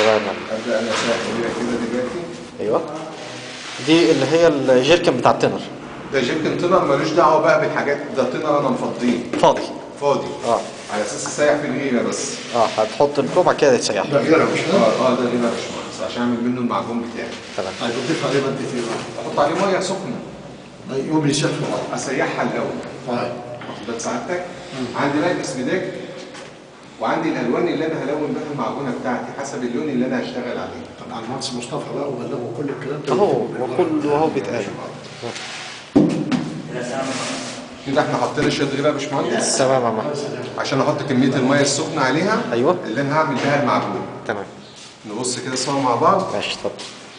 تمام. ابدا انا اسيح كده دلوقتي. ايوه، دي اللي هي الجيركن بتاع التنر. ده جيركن تنر ملوش دعوه بقى بالحاجات، ده تنر انا مفضيه فاضي. فاضي. اه على اساس اسيح في الغيره بس. هتحط الكوب بعد كده يتسيح. ده غيره مش كده؟ ده غيره يا باشمهندس عشان اعمل منه المعجون بتاعي. تمام. طيب بتضيف عليه مادة ايه بقى؟ احط عليه ميه سخنه. يوم يسيح في بعض. اسيحها الاول. طيب. واخد بال سعادتك؟ عندي بقى الاسمداج وعندي الالوان اللي انا هلون بها المعجونه بتاعتي حسب اللون اللي انا هشتغل عليه. طبعا المهندس مصطفى بقى وبلغه كل الكلام ده وهو بيتقال. كده احنا حطينا الشد بقى يا باشمهندس. تمام يا عم. عشان احط كميه الميه السخنه عليها. ايوه اللي انا هعمل بيها المعجون. تمام. نبص كده سوا مع بعض. ماشي اتفضل.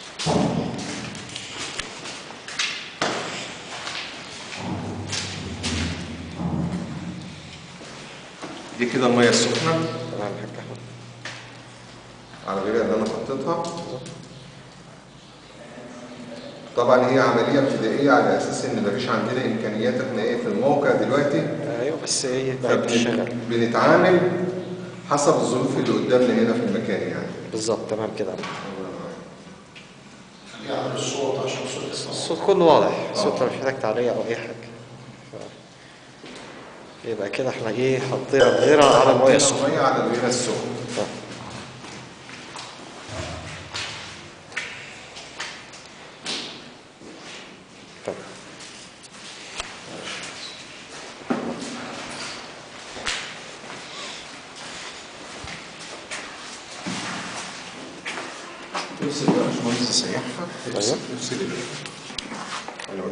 دي كده الميه السخنه. تمام يا حاج احمد. على غير اللي انا حطيتها. طبعا هي عمليه ابتدائيه على اساس ان مفيش عندنا امكانيات احنا في الموقع دلوقتي. ايوه بس ايه بقى بتشتغل. بنتعامل حسب الظروف اللي قدامنا هنا في المكان يعني. بالظبط تمام كده. يعني الصوت عشان الصوت كله واضح، الصوت مش محتاج تعليق او اي حاجه. يبقى كده احنا حطينا الغيره على الميه السخنه. الميه على الغيره السخنه. افصل بقى يا باشمهندس اسيحها. افصل